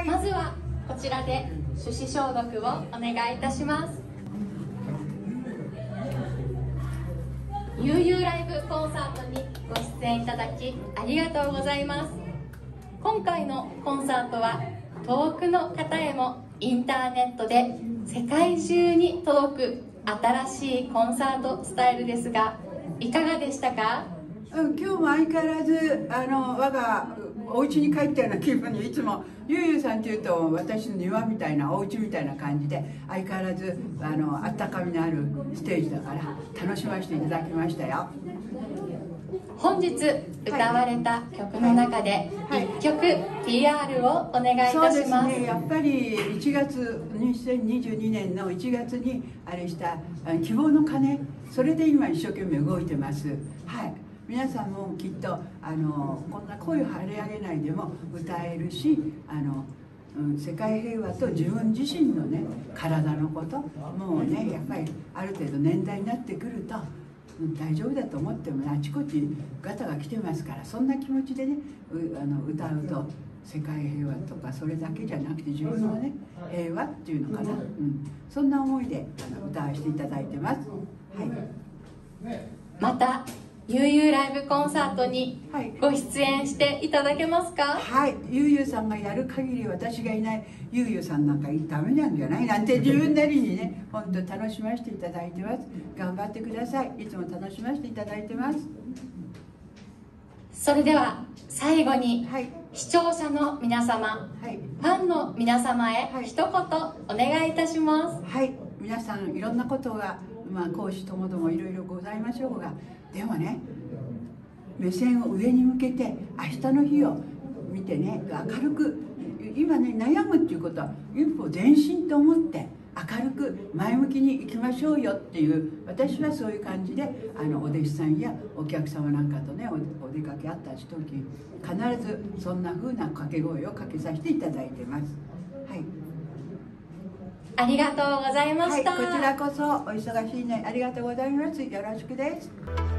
まずはこちらで手指消毒をお願いいたします。悠々ライブコンサートにご出演いただきありがとうございます。今回のコンサートは遠くの方へもインターネットで世界中に届く新しいコンサートスタイルですが、いかがでしたか？ 今日も相変わらず我がお家に帰ったような気分に、いつもゆうゆうさんっていうと私の庭みたいなお家みたいな感じで、相変わらずあったかみのあるステージだから楽しませていただきましたよ。 本日歌われた曲の中で1曲 PR をお願いいたします。 そうですね、やっぱり2022年の1月にあれした希望の鐘、それで今一生懸命動いてます。はい、皆さんもきっとこんな声を張り上げないでも歌えるし、世界平和と自分自身のね体のこと、もうねやっぱりある程度年代になってくると大丈夫だと思っても、あちこちガタが来てますから、そんな気持ちでね歌うと世界平和とかそれだけじゃなくて自分のね平和っていうのかな、そんな思いで歌わせていただいてます。はい、 また悠々ライブコンサートにご出演していただけますか？ はい、ゆうゆうさんがやる限り私がいない、ゆうゆうさんなんかダメなんじゃないなんて自分なりにね本当楽しませていただいてます。頑張ってください。いつも楽しませていただいてます。 それでは最後に、視聴者の皆様、ファンの皆様へ一言お願いいたします。 はい、皆さんいろんなことが講師ともどもいろいろございましょうが、でもね目線を上に向けて明日の日を見てね、明るく、今ね悩むっていうことは一歩前進と思って明るく前向きにいきましょうよっていう、私はそういう感じでお弟子さんやお客様なんかとねお出かけあった時必ずそんな風な掛け声をかけさせていただいてます。はい、 ありがとうございました。 こちらこそお忙しいね、ありがとうございます。よろしくです。